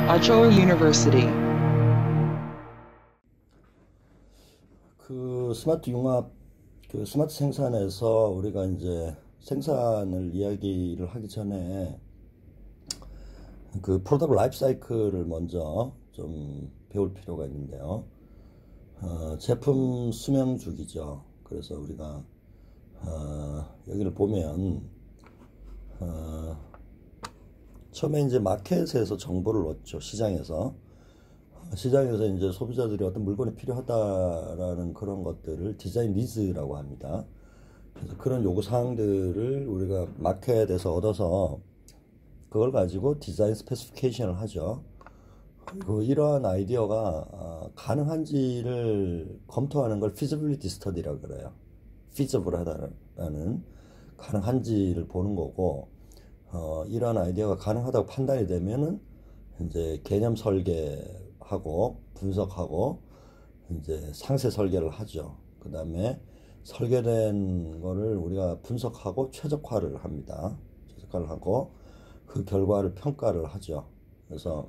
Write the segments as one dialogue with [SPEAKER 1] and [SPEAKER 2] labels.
[SPEAKER 1] Achoa University.
[SPEAKER 2] 그 스마트 융합, 그 스마트 생산에서 우리가 이제 생산을 이야기를 하기 전에 그 프로덕트 라이프 사이클을 먼저 좀 배울 필요가 있는데요. 제품 수명 주기죠. 그래서 우리가 여기를 보면 처음에 이제 마켓에서 정보를 얻죠. 시장에서 이제 소비자들이 어떤 물건이 필요하다라는 그런 것들을 디자인 니즈라고 합니다. 그래서 그런 요구 사항들을 우리가 마켓에서 얻어서 그걸 가지고 디자인 스페시피케이션을 하죠. 그리고 이러한 아이디어가 가능한지를 검토하는 걸 feasibility study라고 그래요. feasible하다는 가능한지를 보는 거고, 이러한 아이디어가 가능하다고 판단이 되면은 이제 개념 설계하고 분석하고 이제 상세 설계를 하죠. 그 다음에 설계된 거를 우리가 분석하고 최적화를 합니다. 최적화를 하고 그 결과를 평가를 하죠. 그래서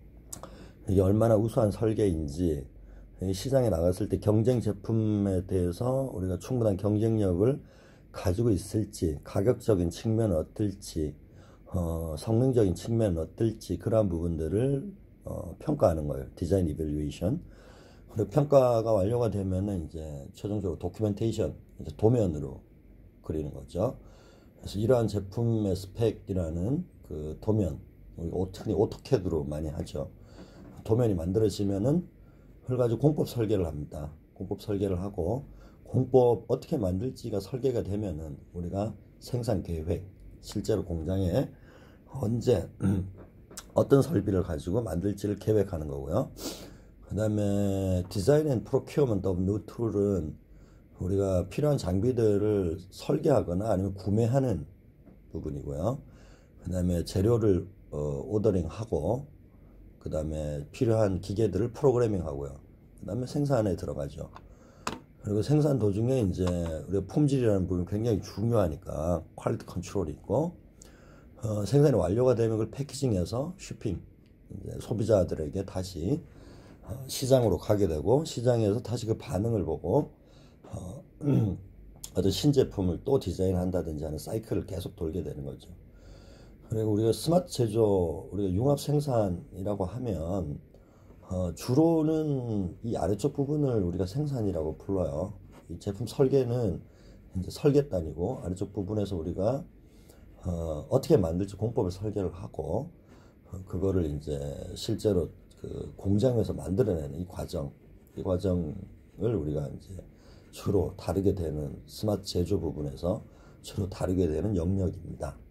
[SPEAKER 2] 이게 얼마나 우수한 설계인지, 시장에 나갔을 때 경쟁 제품에 대해서 우리가 충분한 경쟁력을 가지고 있을지, 가격적인 측면은 어떨지, 성능적인 측면은 어떨지, 그러한 부분들을 평가하는 거예요. 디자인 이밸루에이션. 그리고 평가가 완료가 되면은 이제 최종적으로 도큐멘테이션, 이제 도면으로 그리는 거죠. 그래서 이러한 제품의 스펙이라는 그 도면, 우리가 오토캐드로 많이 하죠. 도면이 만들어지면은 그걸 가지고 공법 설계를 합니다. 공법 설계를 하고 공법 어떻게 만들지가 설계가 되면은 우리가 생산 계획, 실제로 공장에 언제 어떤 설비를 가지고 만들지를 계획하는 거고요. 그 다음에 디자인 앤 프로큐어먼트 오브 뉴 툴은 우리가 필요한 장비들을 설계하거나 아니면 구매하는 부분이고요. 그 다음에 재료를 오더링하고, 그 다음에 필요한 기계들을 프로그래밍 하고요. 그 다음에 생산에 들어가죠. 그리고 생산 도중에 이제 우리가 품질이라는 부분이 굉장히 중요하니까 퀄리티 컨트롤이 있고, 생산이 완료가 되면 그걸 패키징해서 쇼핑, 이제 소비자들에게 다시 시장으로 가게 되고, 시장에서 다시 그 반응을 보고 어떤 신제품을 또 디자인한다든지 하는 사이클을 계속 돌게 되는 거죠. 그리고 우리가 스마트 제조, 우리가 융합 생산이라고 하면 주로는 이 아래쪽 부분을 우리가 생산이라고 불러요. 이 제품 설계는 이제 설계단이고, 아래쪽 부분에서 우리가 어떻게 만들지 공법을 설계를 하고, 그거를 이제 실제로 그 공장에서 만들어내는 이 과정을 우리가 이제 주로 다루게 되는, 스마트 제조 부분에서 주로 다루게 되는 영역입니다.